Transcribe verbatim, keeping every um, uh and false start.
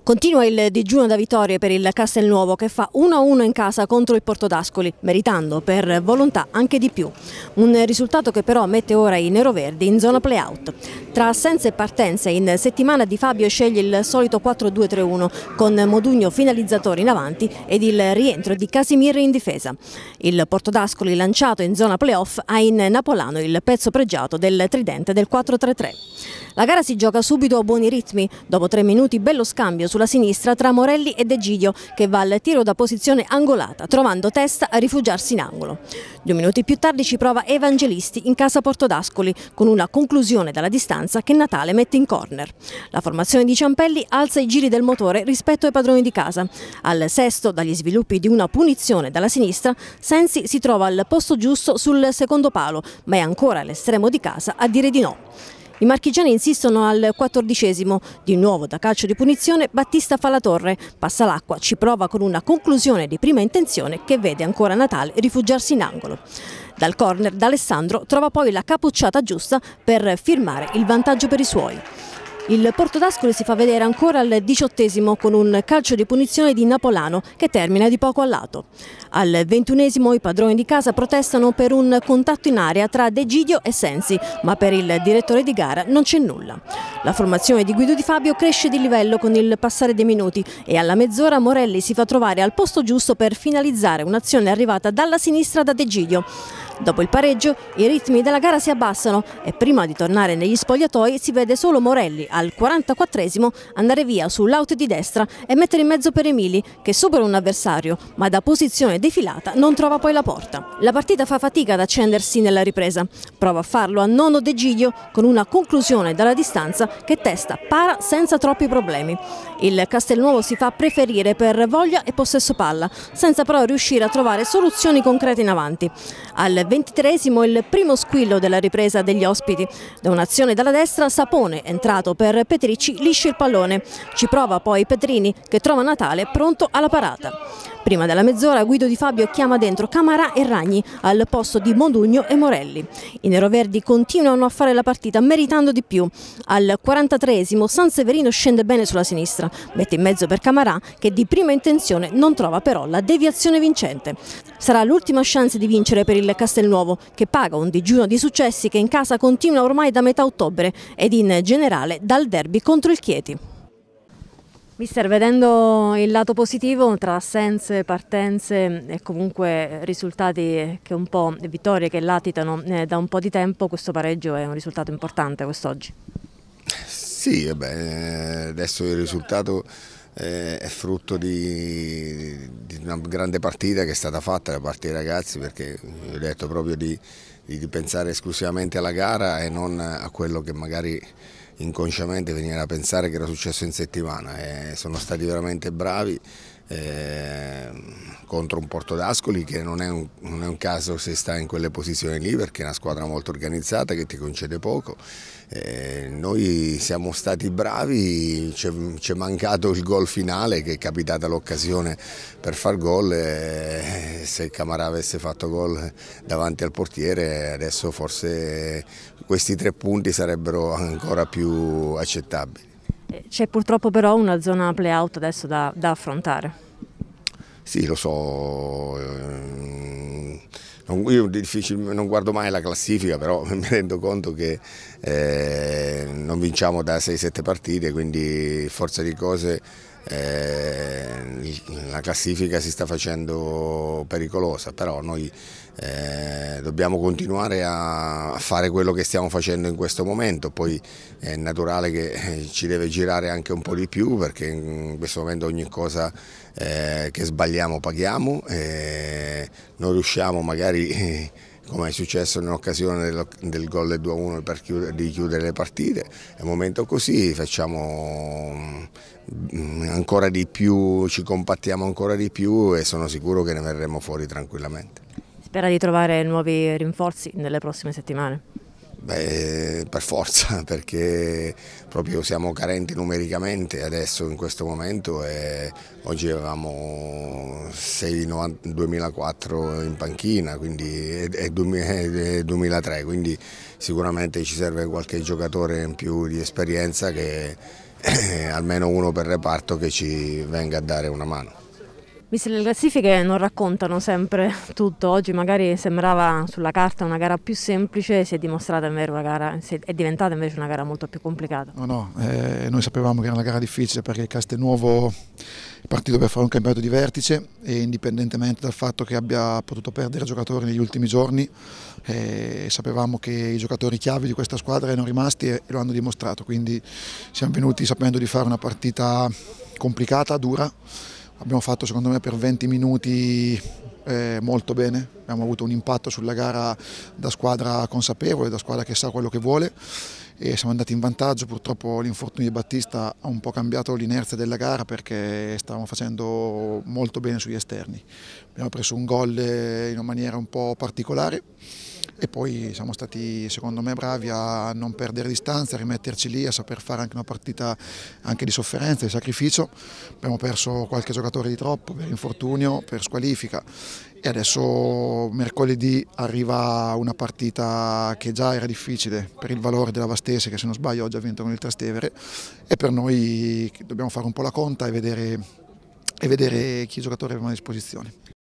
Continua il digiuno da vittorie per il Castelnuovo che fa uno a uno in casa contro il Portodascoli, meritando per volontà anche di più. Un risultato che però mette ora i neroverdi in zona play-out. Tra assenze e partenze in settimana Di Fabio sceglie il solito quattro due tre uno con Modugno finalizzatore in avanti ed il rientro di Casimir in difesa. Il Portodascoli lanciato in zona play-off ha in Napolano il pezzo pregiato del tridente del quattro tre tre. La gara si gioca subito a buoni ritmi, dopo tre minuti bello scambio sulla sinistra tra Morelli e De Gidio che va al tiro da posizione angolata, trovando Testa a rifugiarsi in angolo. Due minuti più tardi ci prova Evangelisti in casa Portodascoli con una conclusione dalla distanza che Natale mette in corner. La formazione di Ciampelli alza i giri del motore rispetto ai padroni di casa. Al sesto, dagli sviluppi di una punizione dalla sinistra, Sensi si trova al posto giusto sul secondo palo, ma è ancora l'estremo di casa a dire di no. I marchigiani insistono al quattordicesimo, di nuovo da calcio di punizione Battista fa la torre, passa l'acqua, ci prova con una conclusione di prima intenzione che vede ancora Natale rifugiarsi in angolo. Dal corner D'Alessandro trova poi la cappucciata giusta per firmare il vantaggio per i suoi. Il Portodascoli si fa vedere ancora al diciottesimo con un calcio di punizione di Napolano che termina di poco a lato. Al ventunesimo i padroni di casa protestano per un contatto in area tra De Gidio e Sensi, ma per il direttore di gara non c'è nulla. La formazione di Guido Di Fabio cresce di livello con il passare dei minuti e alla mezz'ora Morelli si fa trovare al posto giusto per finalizzare un'azione arrivata dalla sinistra da De Gidio. Dopo il pareggio i ritmi della gara si abbassano e prima di tornare negli spogliatoi si vede solo Morelli al quarantaquattresimo andare via sull'out di destra e mettere in mezzo per Emili che supera un avversario ma da posizione defilata non trova poi la porta. La partita fa fatica ad accendersi nella ripresa, prova a farlo a nono De Gidio con una conclusione dalla distanza che Testa para senza troppi problemi. Il Castelnuovo si fa preferire per voglia e possesso palla senza però riuscire a trovare soluzioni concrete in avanti. Al ventitreesimo il primo squillo della ripresa degli ospiti. Da un'azione dalla destra Sapone, entrato per Petricci, liscia il pallone. Ci prova poi Petrini che trova Natale pronto alla parata. Prima della mezz'ora Guido Di Fabio chiama dentro Camarà e Ragni al posto di Modugno e Morelli. I neroverdi continuano a fare la partita meritando di più. Al quarantatreesimo Sanseverino scende bene sulla sinistra, mette in mezzo per Camarà che di prima intenzione non trova però la deviazione vincente. Sarà l'ultima chance di vincere per il Castelnuovo che paga un digiuno di successi che in casa continua ormai da metà ottobre ed in generale dal derby contro il Chieti. Mister, vedendo il lato positivo tra assenze, partenze e comunque risultati che un po' vittorie che latitano eh, da un po' di tempo, questo pareggio è un risultato importante quest'oggi. Sì, vabbè, adesso il risultato eh, è frutto di, di una grande partita che è stata fatta da parte dei ragazzi, perché ho detto proprio di, di, di pensare esclusivamente alla gara e non a quello che magari inconsciamente veniva a pensare che era successo in settimana. E sono stati veramente bravi eh, contro un Portodascoli che non è, un, non è un caso se sta in quelle posizioni lì, perché è una squadra molto organizzata che ti concede poco. Eh, noi siamo stati bravi, ci è mancato il gol finale che è capitata l'occasione per far gol, e se Camarà avesse fatto gol davanti al portiere adesso forse questi tre punti sarebbero ancora più accettabili. C'è purtroppo però una zona play-out adesso da, da affrontare. Sì, lo so, io non guardo mai la classifica, però mi rendo conto che eh, non vinciamo da sei sette partite, quindi forza di cose eh, la classifica si sta facendo pericolosa, però noi eh, dobbiamo continuare a fare quello che stiamo facendo in questo momento. Poi è naturale che ci deve girare anche un po' di più, perché in questo momento ogni cosa eh, che sbagliamo paghiamo, e non riusciamo magari, come è successo in occasione del, del gol del due a uno per chiudere, di chiudere le partite. È un momento così, facciamo ancora di più, ci compattiamo ancora di più e sono sicuro che ne verremo fuori tranquillamente. Spera di trovare nuovi rinforzi nelle prossime settimane? Beh, per forza, perché proprio siamo carenti numericamente adesso in questo momento, e oggi avevamo sei duemilaquattro in panchina, quindi è duemilatré, quindi sicuramente ci serve qualche giocatore in più di esperienza che eh, almeno uno per reparto che ci venga a dare una mano. Viste le classifiche non raccontano sempre tutto, oggi magari sembrava sulla carta una gara più semplice, si è dimostrata invece una gara, è diventata invece una gara molto più complicata. No, no, eh, noi sapevamo che era una gara difficile perché il Castelnuovo è partito per fare un campionato di vertice e indipendentemente dal fatto che abbia potuto perdere giocatori negli ultimi giorni, eh, sapevamo che i giocatori chiavi di questa squadra erano rimasti e lo hanno dimostrato, quindi siamo venuti sapendo di fare una partita complicata, dura. Abbiamo fatto secondo me per venti minuti eh, molto bene, abbiamo avuto un impatto sulla gara da squadra consapevole, da squadra che sa quello che vuole e siamo andati in vantaggio. Purtroppo l'infortunio di Battista ha un po' cambiato l'inerzia della gara perché stavamo facendo molto bene sugli esterni. Abbiamo preso un gol in una maniera un po' particolare e poi siamo stati secondo me bravi a non perdere distanza, a rimetterci lì, a saper fare anche una partita anche di sofferenza, di sacrificio. Abbiamo perso qualche giocatore di troppo per infortunio, per squalifica e adesso mercoledì arriva una partita che già era difficile per il valore della Vastese, che se non sbaglio oggi ha vinto con il Trastevere, e per noi dobbiamo fare un po' la conta e vedere, e vedere chi giocatori abbiamo a disposizione.